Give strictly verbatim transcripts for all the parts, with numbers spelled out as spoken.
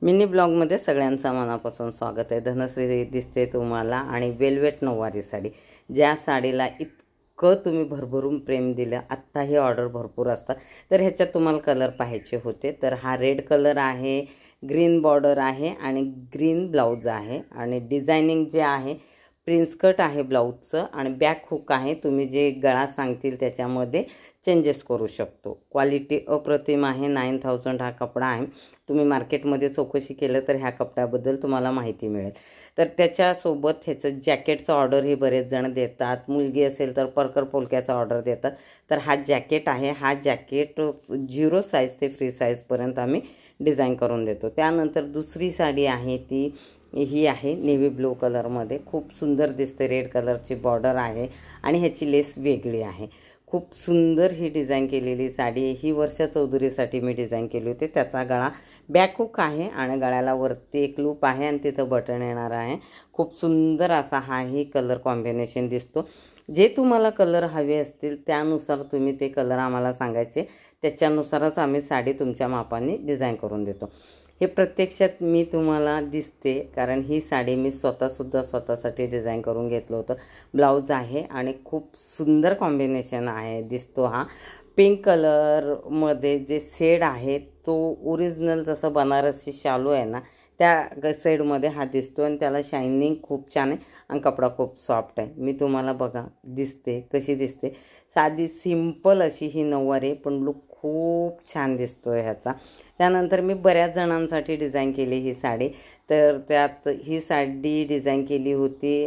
Mini ब्लॉगमध्ये सगळ्यांचं मनापासून स्वागत आहे। धनश्री दिसते तुम्हाला आणि वेलवेट नऊवारी साडी, ज्या साडीला इतकं तुम्ही भरभरून प्रेम दिलं। आत्ता ही ऑर्डर भरपूर असतात, तर ह्याच्यात तुम्हाला कलर पाहायचे होते तर हा रेड कलर आहे, ग्रीन बॉर्डर आहे आणि ग्रीन ब्लाउज आहे आणि डिझायनिंग जे आहे प्रिन्स कट आहे ब्लाउजचं आणि बॅक हुक आहे। तुम्ही जे गळा सांगतील त्याच्यामध्ये चेंजेस करू शकतो। क्वालिटी अप्रतिम आहे। नाइन थाउजंड हा कपडा आहे। तुम्ही मार्केटमध्ये चौकशी केलं तर ह्या कपड्याबद्दल तुम्हाला माहिती मिळेल। तर त्याच्यासोबत ह्याचं जॅकेटचं ऑर्डर ही बरेच जण देतात। मुलगी असेल तर परकर पोलक्याचा ऑर्डर देतात। तर हा जॅकेट आहे, हा जॅकेट झिरो साईज ते फ्री साईजपर्यंत आम्ही डिझाईन करून देतो। त्यानंतर दुसरी साडी आहे ती ही आहे नेव्ही ब्लू कलरमध्ये, खूप सुंदर दिसते। रेड कलरची बॉर्डर आहे आणि ह्याची लेस वेगळी आहे। खूप सुंदर ही डिझाईन केलेली साडी ही वर्षा चौधरीसाठी मी डिझाईन केली होती। त्याचा गळा बॅक हुक आहे आणि गळ्याला वरती एक लूप आहे आणि तिथं बटन येणार आहे। खूप सुंदर असा हा ही कलर कॉम्बिनेशन दिसतो। जे तुम्हाला कलर हवे असतील त्यानुसार तुम्ही ते कलर आम्हाला सांगायचे, त्याच्यानुसारच आम्ही साडी तुमच्या मापाने डिझाईन करून देतो। हे प्रत्यक्षात मी तुम्हाला दिसते कारण ही साडी मी स्वतःसुद्धा स्वतःसाठी डिझाईन करून घेतलं होतं। ब्लाउज आहे आणि खूप सुंदर कॉम्बिनेशन आहे दिसतो। हा पिंक कलरमध्ये जे शेड आहे तो ओरिजिनल जसं बनारसी शालू आहे ना त्या शेडमध्ये हा दिसतो आणि त्याला शायनिंग खूप छान आहे आणि कपडा खूप सॉफ्ट आहे। मी तुम्हाला बघा दिसते कशी दिसते, साधी सिंपल अशी ही नऊवारी पण लुक खूप छान दिसतो ह्याचा। त्यानंतर मी बऱ्याच जणांसाठी डिझाईन केली ही साडी, तर त्यात ही साडी डिझाईन केली होती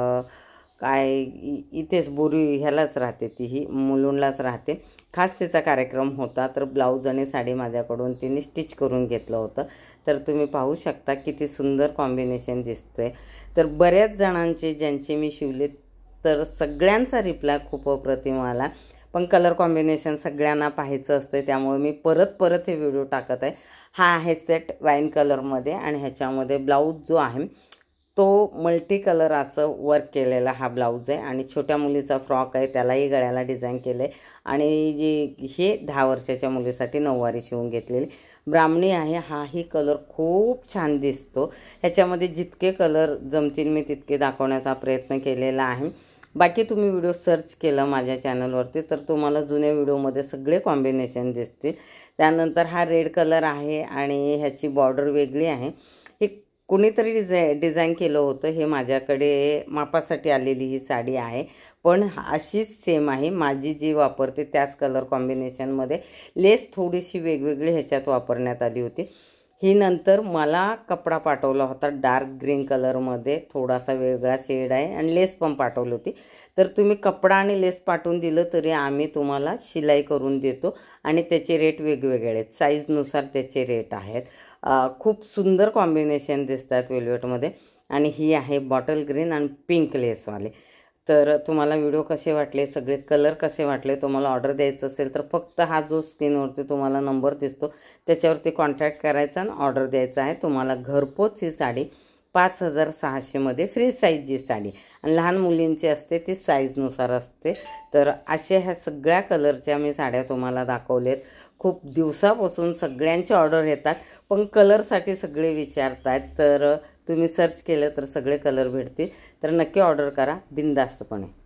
काय इथेच बोरी ह्यालाच राहते, ती ही मुलुंडलाच राहते। खास तिचा कार्यक्रम होता तर ब्लाऊज आणि साडी माझ्याकडून तिने स्टिच करून घेतलं होतं। तर तुम्ही पाहू शकता किती सुंदर कॉम्बिनेशन दिसतोय। तर बऱ्याच जणांचे ज्यांचे मी शिवले तर सगळ्यांचा रिप्लाय खूप अप्रतिम आला, पण कलर कॉम्बिनेशन सगळ्यांना पाहायचं असतं त्यामुळे मी परत परत हे व्हिडिओ टाकत आहे। हा आहे सेट वाईन कलरमध्ये आणि ह्याच्यामध्ये ब्लाऊज जो आहे तो मल्टी कलर असं वर्क केलेला हा ब्लाऊज आहे आणि छोट्या मुलीचा फ्रॉक आहे त्यालाही गळ्याला डिझाईन केलं आहे आणि जी हे दहा वर्षाच्या मुलीसाठी नऊवारी शिवून घेतलेली ब्राह्मणी आहे। हाही कलर खूप छान दिसतो। ह्याच्यामध्ये जितके कलर जमतील मी तितके दाखवण्याचा प्रयत्न केलेला आहे। बाकी तुम्ही व्हिडिओ सर्च केलं माझ्या चॅनलवरती तर तुम्हाला जुन्या व्हिडिओमध्ये सगळे कॉम्बिनेशन दिसतील। त्यानंतर हा रेड कलर आहे आणि ह्याची बॉर्डर वेगळी आहे। हे कुणीतरी डिझाय डिझाईन केलं होतं, हे माझ्याकडे मापासाठी आलेली ही साडी आहे पण अशीच सेम आहे। माझी जी वापरते त्याच कलर कॉम्बिनेशनमध्ये लेस थोडीशी वेगवेगळी ह्याच्यात वापरण्यात आली होती। ही नंतर मला कपडा पाठवला होता डार्क ग्रीन कलरमध्ये, थोडासा वेगळा शेड आहे आणि लेस पण पाठवली होती। तर तुम्ही कपडा आणि लेस पाठवून दिलं तरी आम्ही तुम्हाला शिलाई करून देतो आणि त्याचे रेट वेगवेगळे आहेत, साईजनुसार त्याचे रेट आहेत। खूप सुंदर कॉम्बिनेशन दिसतात वेल्वेटमध्ये आणि ही आहे बॉटल ग्रीन आणि पिंक लेसवाले। तर तुम्हाला व्हिडिओ कसे वाटले, सगळे कलर कसे वाटले, तुम्हाला ऑर्डर द्यायचं असेल तर फक्त हा जो स्क्रीनवरती तुम्हाला नंबर दिसतो त्याच्यावरती कॉन्टॅक्ट करायचा आणि ऑर्डर द्यायचा आहे। तुम्हाला घरपोच ही साडी पाच हजार सहाशेमध्ये फ्री साईज जी साडी आणि लहान मुलींची असते ती साईजनुसार असते। तर अशा ह्या सगळ्या कलरच्या मी साड्या तुम्हाला दाखवलेत। खूप दिवसापासून सगळ्यांचे ऑर्डर येतात पण कलरसाठी सगळे विचारतात, तर तुम्ही सर्च केलं तर सगळे कलर भेटतील। तर नक्की ऑर्डर करा बिनधास्तपणे।